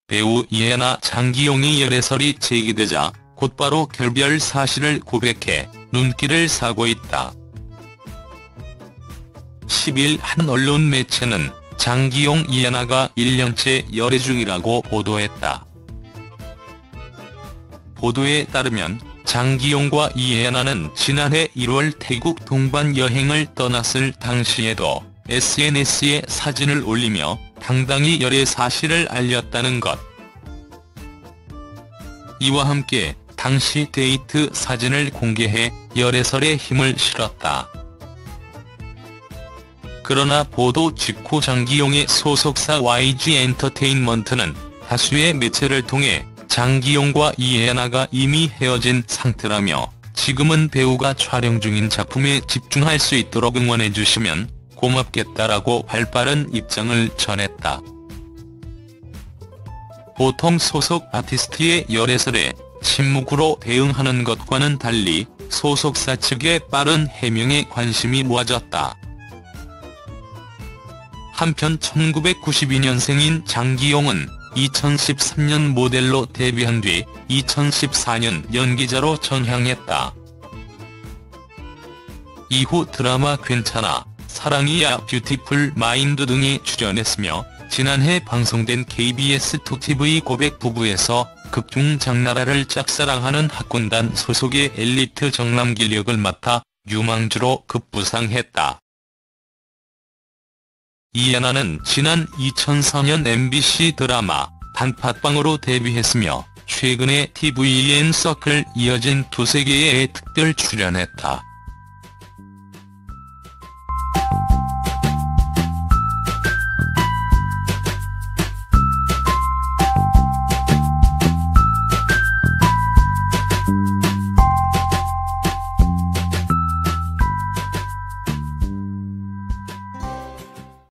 배우 이해나 장기용의 열애설이 제기되자 곧바로 결별 사실을 고백해 눈길을 사고 있다. 10일 한 언론 매체는 장기용 이해나가 1년째 열애 중이라고 보도했다. 보도에 따르면 장기용과 이해나는 지난해 1월 태국 동반 여행을 떠났을 당시에도 SNS에 사진을 올리며 당당히 열애 사실을 알렸다는 것. 이와 함께 당시 데이트 사진을 공개해 열애설에 힘을 실었다. 그러나 보도 직후 장기용의 소속사 YG엔터테인먼트는 다수의 매체를 통해 장기용과 이해나가 이미 헤어진 상태라며 지금은 배우가 촬영 중인 작품에 집중할 수 있도록 응원해주시면 고맙겠다라고 발빠른 입장을 전했다. 보통 소속 아티스트의 열애설에 침묵으로 대응하는 것과는 달리 소속사 측의 빠른 해명에 관심이 모아졌다. 한편 1992년생인 장기용은 2013년 모델로 데뷔한 뒤 2014년 연기자로 전향했다. 이후 드라마 괜찮아, 사랑이야, 뷰티풀 마인드 등에 출연했으며 지난해 방송된 KBS 2TV 고백 부부에서 극중 장나라를 짝사랑하는 학군단 소속의 엘리트 정남길 역을 맡아 유망주로 급부상했다. 이해나는 지난 2004년 MBC 드라마 단팥빵으로 데뷔했으며 최근에 TVN 서클 이어진 두세 개의 특별 출연했다.